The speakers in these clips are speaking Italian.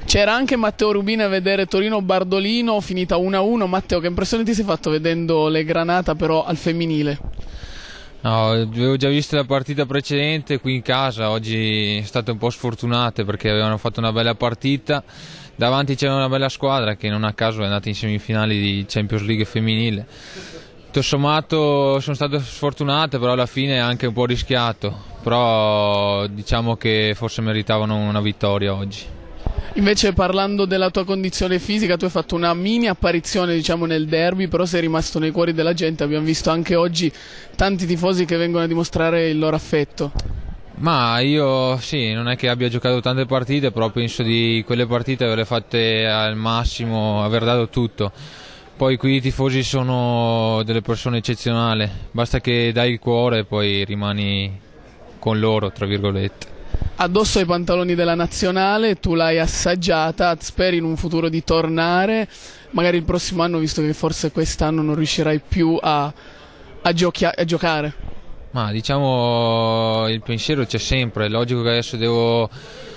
C'era anche Matteo Rubini a vedere Torino-Bardolino, finita 1-1. Matteo, che impressione ti sei fatto vedendo le Granata però al femminile? No, avevo già visto la partita precedente qui in casa, oggi è state un po' sfortunate perché avevano fatto una bella partita, davanti c'era una bella squadra che non a caso è andata in semifinali di Champions League femminile. Tutto sommato sono state sfortunate, però alla fine è anche un po' rischiato, però diciamo che forse meritavano una vittoria oggi. Invece, parlando della tua condizione fisica, tu hai fatto una mini apparizione, diciamo, nel derby, però sei rimasto nei cuori della gente. Abbiamo visto anche oggi tanti tifosi che vengono a dimostrare il loro affetto. Ma io sì, non è che abbia giocato tante partite, però penso di quelle partite averle fatte al massimo, aver dato tutto. Poi qui i tifosi sono delle persone eccezionali, basta che dai il cuore e poi rimani con loro, tra virgolette. Addosso ai pantaloni della nazionale, tu l'hai assaggiata, speri in un futuro di tornare, magari il prossimo anno, visto che forse quest'anno non riuscirai più a giocare. Ma diciamo il pensiero c'è sempre, è logico che adesso devo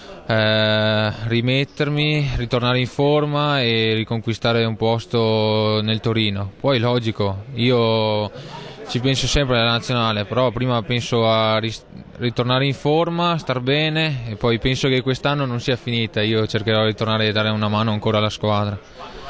rimettermi, ritornare in forma e riconquistare un posto nel Torino. Poi logico, io ci penso sempre alla nazionale, però prima penso a ritornare in forma, star bene e poi penso che quest'anno non sia finita, io cercherò di tornare a dare una mano ancora alla squadra.